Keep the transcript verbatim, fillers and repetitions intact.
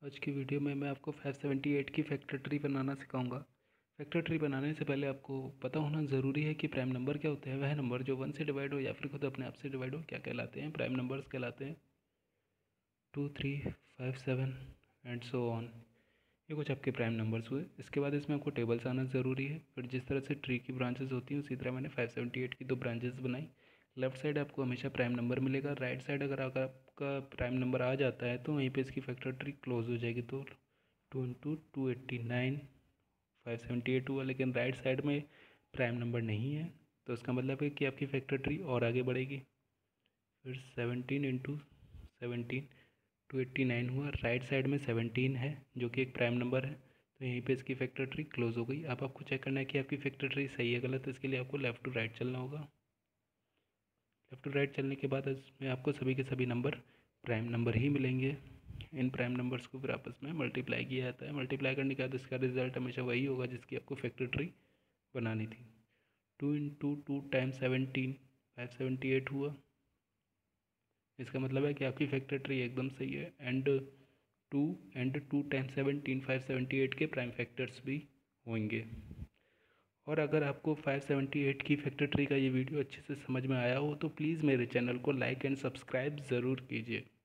आज की वीडियो में मैं आपको फाइव सेवेंटी एट की फैक्टर ट्री बनाना सिखाऊंगा। फैक्टर ट्री बनाने से पहले आपको पता होना ज़रूरी है कि प्राइम नंबर क्या होते हैं। वह नंबर जो वन से डिवाइड हो या फिर खुद अपने आप से डिवाइड हो क्या कहलाते हैं, प्राइम नंबर्स कहलाते हैं। Two three five seven and so on, ये कुछ आपके प्राइम नंबर्स हुए। इसके बाद इसमें आपको टेबल्स आना ज़रूरी है। फिर जिस तरह से ट्री की ब्रांचेस होती हैं उसी तरह मैंने फाइव सेवेंटी एट की दो ब्रांचेस बनाई। लेफ्ट साइड आपको हमेशा प्राइम नंबर मिलेगा, राइट साइड अगर अगर आपका प्राइम नंबर आ जाता है तो वहीं पे इसकी फैक्टर ट्री क्लोज हो जाएगी। तो two into two eighty nine five seventy eight हुआ, लेकिन राइट साइड में प्राइम नंबर नहीं है तो इसका मतलब है कि आपकी फैक्टर ट्री और आगे बढ़ेगी। फिर seventeen into seventeen two eighty nine हुआ, राइट साइड में सेवनटीन है जो कि एक प्राइम नंबर है, तो यहीं पे इसकी फैक्टर ट्री क्लोज हो गई। अब आपको चेक करना है कि आपकी फैक्टर ट्री सही है गलत, इसके लिए आपको लेफ़्ट टू राइट चलना होगा। लेफ़्ट टू राइट चलने के बाद इसमें आपको सभी के सभी नंबर प्राइम नंबर ही मिलेंगे। इन प्राइम नंबर्स को फिर आपस में मल्टीप्लाई किया जाता है। मल्टीप्लाई करने के बाद इसका रिजल्ट हमेशा वही होगा जिसकी आपको फैक्टर ट्री बनानी थी। Two into two times seventeen five seventy eight हुआ। इसका मतलब है कि आपकी फैक्टर ट्री एकदम सही है। And two and two times seventeen five seventy eight के प्राइम फैक्टर्स भी होंगे। और अगर आपको फाइव सेवेंटी एट की फैक्टर ट्री का ये वीडियो अच्छे से समझ में आया हो तो प्लीज़ मेरे चैनल को लाइक एंड सब्सक्राइब ज़रूर कीजिए।